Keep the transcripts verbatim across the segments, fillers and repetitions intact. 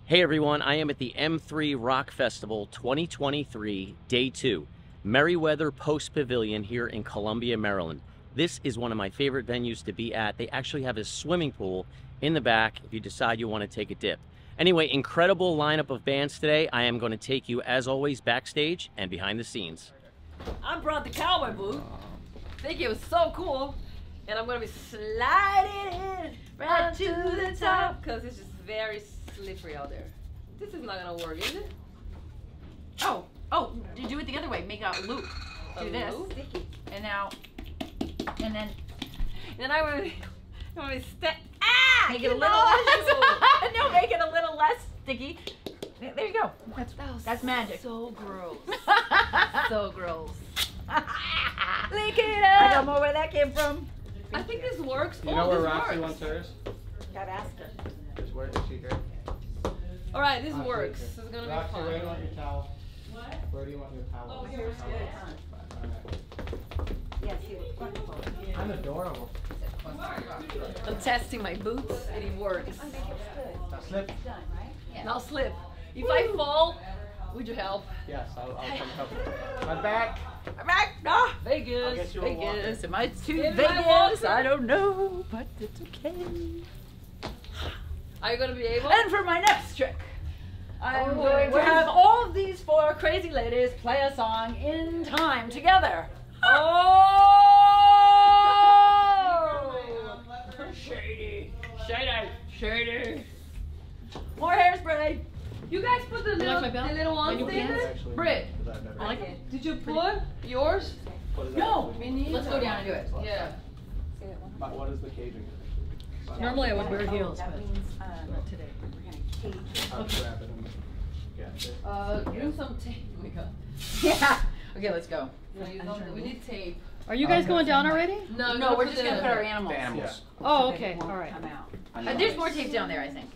Hey everyone, I am at the M three Rock Festival twenty twenty-three, Day two, Merriweather Post Pavilion here in Columbia, Maryland. This is one of my favorite venues to be at. They actually have a swimming pool in the back if you decide you want to take a dip. Anyway, incredible lineup of bands today. I am going to take you, as always, backstage and behind the scenes. I brought the cowboy boot. I think it was so cool. And I'm going to be sliding in right to the top because it's just very slippery out there. This is not gonna work, is it? Oh, oh, you do it the other way. Make a loop. A Do this. loop? And now, and then Then I want to, I want to step. Ah! make it a get little off. less. No, make it a little less sticky. There there you go. That's, That was that's magic. So gross. So gross. Lick it up. I don't know where that came from. I think this works. You oh, know where this Roxy works. wants hers? Gotta ask her. Is where is she here? All right, this Roxy, works. here. This is gonna Roxy, be where do you fun. want your towel? What? Where do you want your towel? Oh, here's good. Yes, you. I'm adorable. I'm testing my boots and it works. Now slip. Now slip. If I fall, would you help? Yes, I'll, I'll come help you. My back. I'm back. Ah, I'll Vegas. get you a Vegas. Am I too Give me my Vegas? walker. I don't know, but it's okay. Are you gonna be able? And for my next trick, I'm Oh, going to where's- have all of these four crazy ladies play a song in time together. Oh! Shady. Shady. Shady. More hairspray. You guys put the little, my belt? the little ones My new in pants? there? Actually, Britt, because I've never I like it. did you put yours? What is that No. actually? Me neither. Let's go down and do it. Yeah. My- What is the caging? Normally I would wear heels, That but means um, not today. we're gonna cage. I'll grab it and get it. Uh, bring some tape. Oh my god. Yeah. Okay, let's go. We, don't, we need tape. Are you guys going down already? No, No, we're just gonna put our animals. The animals. Oh, okay, all right. Come out. I Uh, know. there's more tape down there, I think.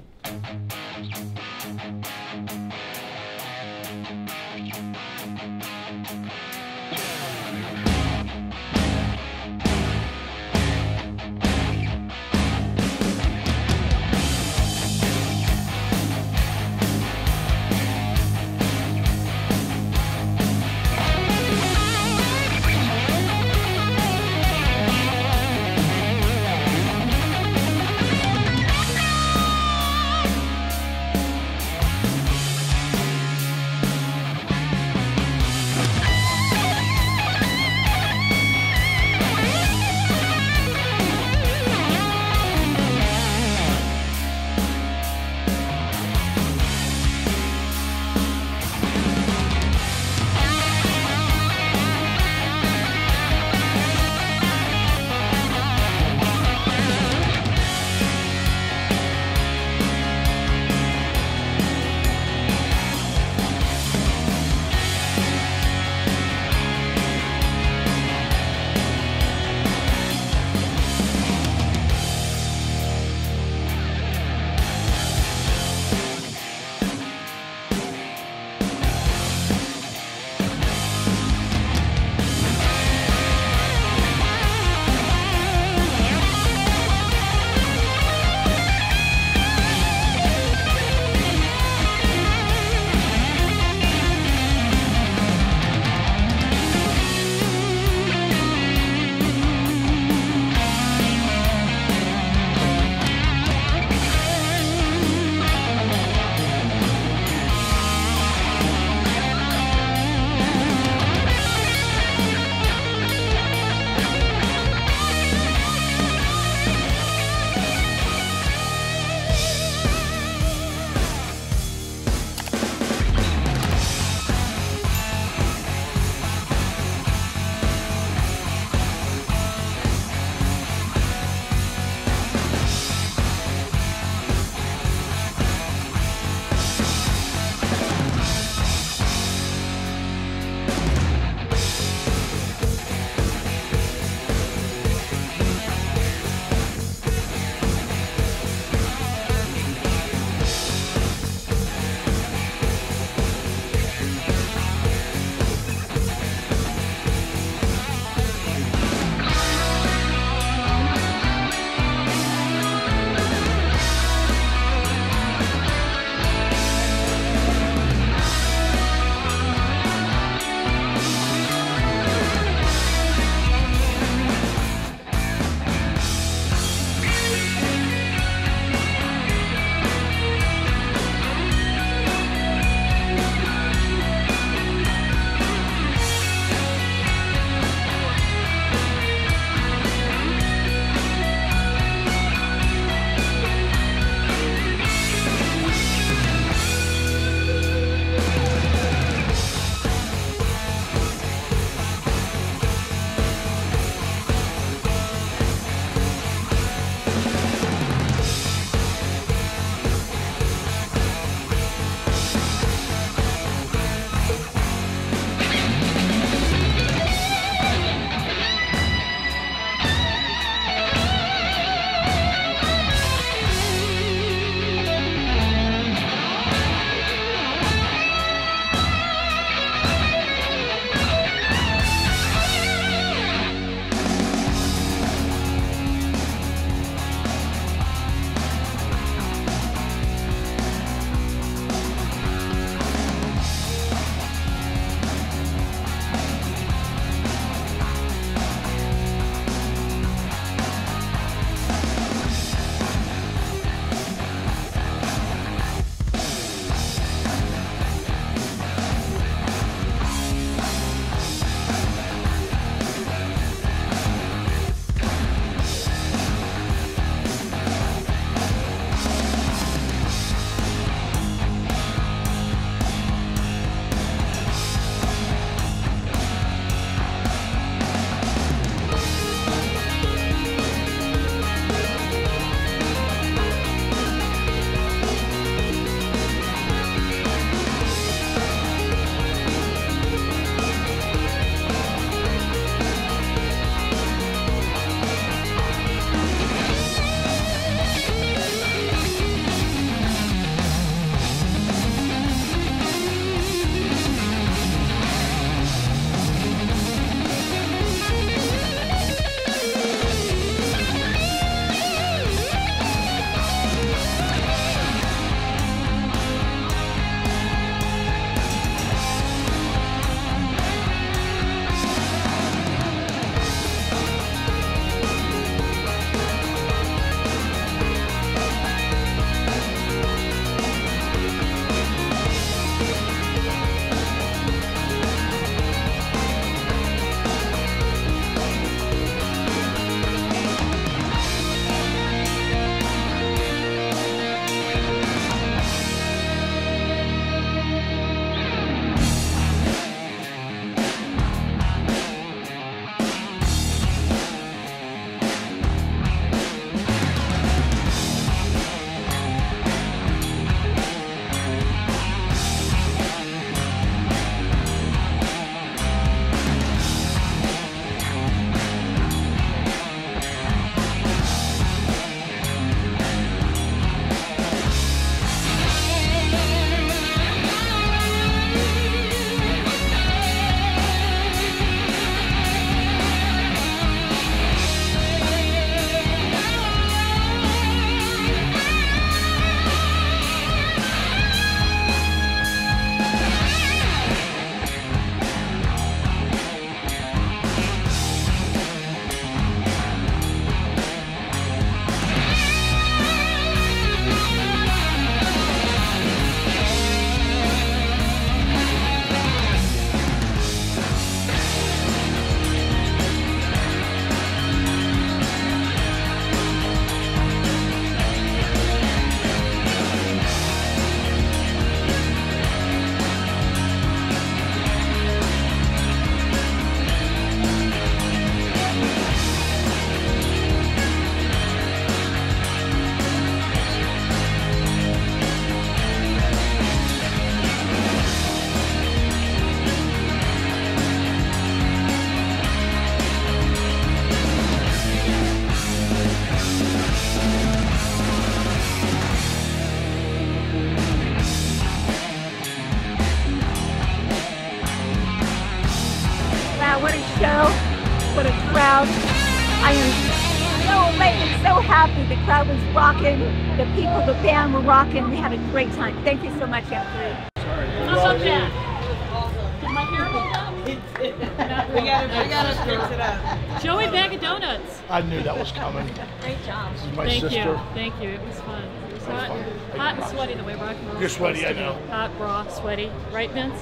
crowd. I am so elated, so happy. The crowd was rocking. The people, the band were rocking. We had a great time. Thank you so much, M three. How about that? Did my hair hold up? We gotta, we gotta fix it up. Joey Bag of Donuts. I knew that was coming. Great job. This is my Thank sister. you. Thank you. It was fun. It was hot, hot and sweaty the way rock and roll. You're sweaty, I know. Hot, raw, sweaty. Right, Vince?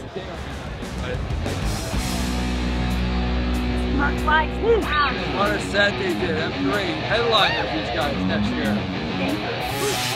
Mark White. Wow. What a set they did. M three headliner these guys next year.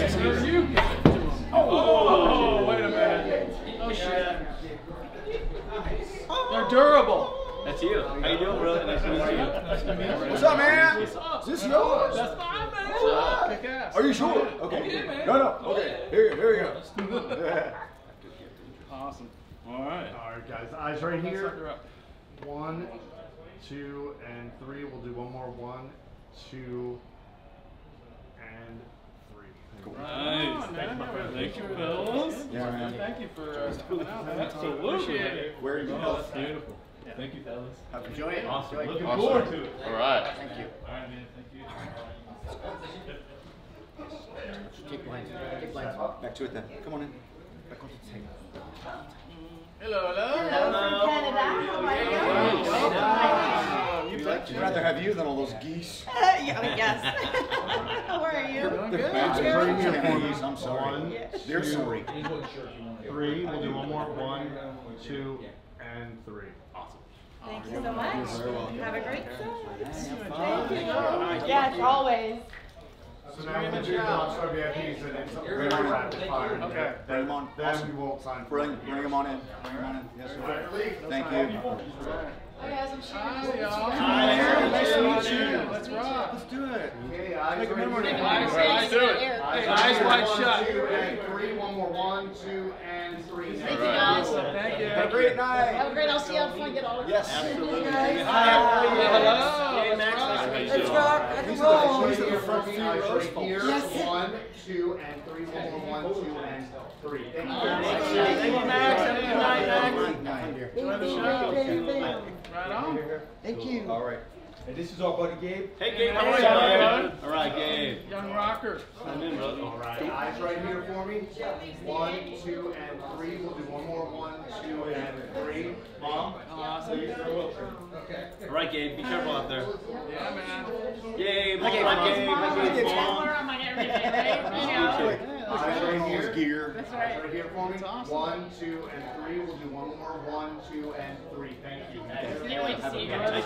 Oh, wait a minute. Oh, shit. They're durable. That's you. How you doing, brother? Nice to meet you. Nice to meet you. What's up, man? Is this yours? That's mine, man. Kick ass. Are you sure? Okay. Yeah, man. No, no. Okay. Here, here you go. Awesome. All right. All right, guys. Eyes right here. One, two, and three. We'll do one more. One, two, and three. Cool. Nice. Thank you, Thank you, fellas. Yeah, man. Thank you for uh, coming out, man. Absolutely. Appreciate it. Where are you Oh, going? that's beautiful. Yeah. Thank you, fellas. Enjoy it. Awesome. Enjoy it. Looking Awesome. forward to it. All right. Thank you. All right, man. Thank you. Kick lines. Kick lines. Back to it then. Come on in. Back on the table. Hello, hello. Hello from Canada. How are you? You'd like to rather have you than all those geese. Yeah, I guess. How are you? Geese, I'm sorry. One, They're two, sorry. three. We'll do one more. One, two, and three. Awesome. Thank you so much. Very welcome. Have a great day. Thank you. Yes, always. So now we'll do the Rockstar V I Ps and it's very rapid fire. Okay. Bring them on. Then we won't sign. for Bring, it. bring them on in. Bring them on in. Yes, sir. Thank you. Hi guys, I'm Hi, y'all. Hi. Nice to meet you. Let's rock. Let's do it. Okay, eyes right memory. here. Eyes, eyes, do it. Hey, eyes wide One, shut. two, and three. One more. One, two, and three. Thank you guys. Thank you. Have a great night. Have a great. I'll see you out before I get all. Yes. Absolutely. Hi. Hello. Hey, Max. Nice to meet you. Let's rock. These Let's are roll. the, these are the front Eyes few right rows, here. folks. One, two, and three. One more. One, two, and three. Thank you. Thank you, Max. Have a good night, Max. Enjoy the show. Right on. Thank you. All right. And this is our buddy Gabe. Hey, Gabe. How are you, man? All right, Gabe. Young rocker. Come in, brother. All right, eyes right here for me. One, two, and three. We'll do one more. One, two, and three. Mom. Awesome. Okay. All right, Gabe. Be careful out there. Yeah, man. Gabe. Hi, Gabe. Hi, Gabe. Hi, Gabe. Mom. I'm like everyday, right? Eyes right here. Gear. Eyes right here for me. One, two, and three. We'll do one more. One, two, and three. Thank you. Can't wait to see you guys.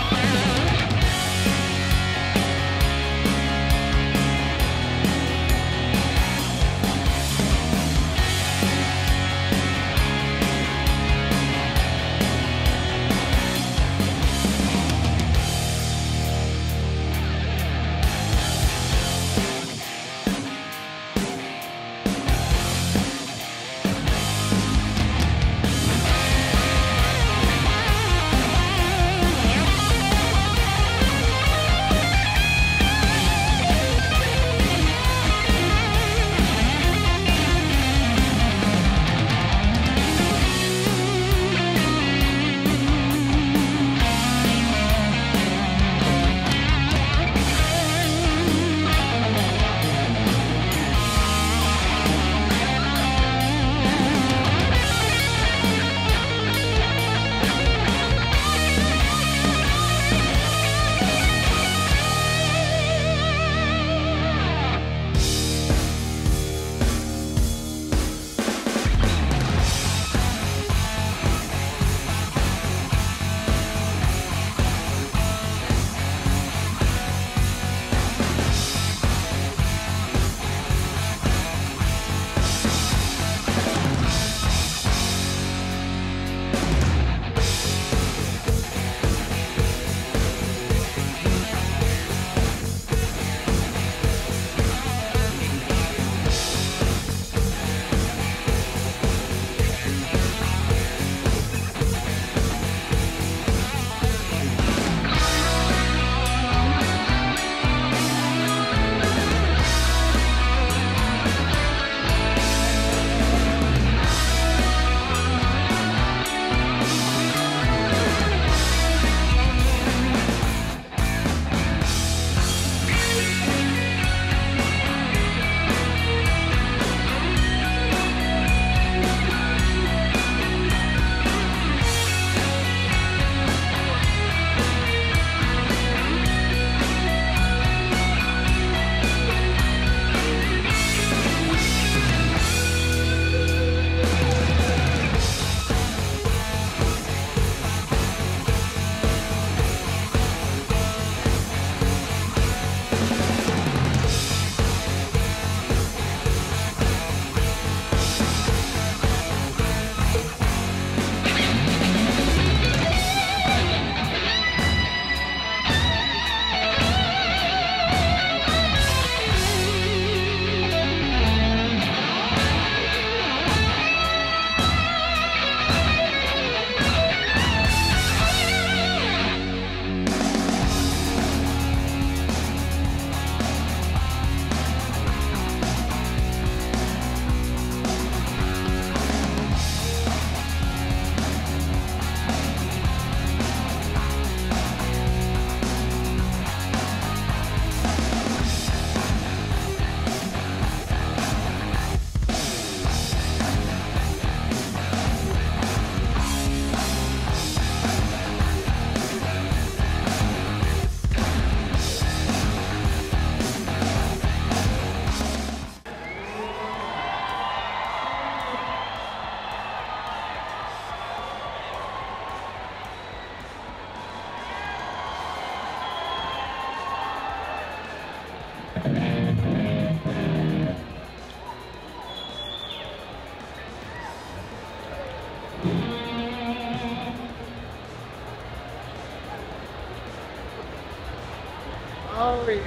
Sorry.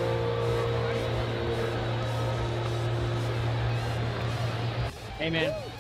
Hey, man.